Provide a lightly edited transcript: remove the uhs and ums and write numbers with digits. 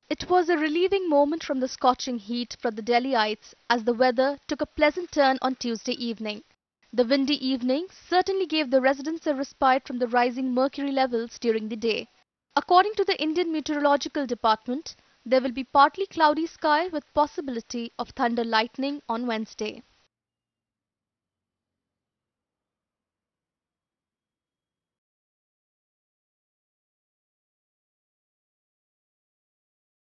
It was a relieving moment from the scorching heat for the Delhiites as the weather took a pleasant turn on Tuesday evening. The windy evening certainly gave the residents a respite from the rising mercury levels during the day. According to the Indian Meteorological Department, there will be partly cloudy sky with possibility of thunder lightning on Wednesday.